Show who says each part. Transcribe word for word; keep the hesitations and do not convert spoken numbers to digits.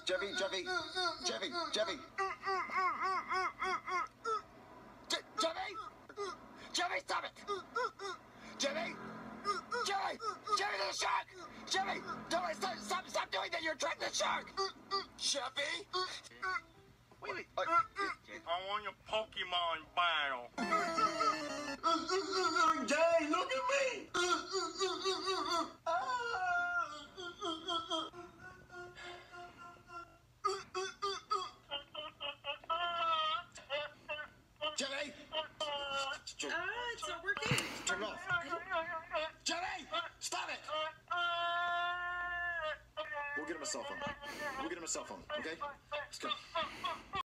Speaker 1: Jeffy, Jeffy, Jeffy, Jeffy. J Jeffy! Jeffy, stop it! Jeffy! Jeffy! Jeffy, there's a shark! Jeffy! Don't stop, stop, stop doing that! You're attracting the shark! Jeffy! Wait, wait. Uh,
Speaker 2: I want your Pokemon battle.
Speaker 1: Jay, look at me! Jeffy!
Speaker 3: Ah, it's not working.
Speaker 1: Turn it off. Jeffy! Stop it! We'll get him a cell phone. We'll get him a cell phone, okay? Let's go.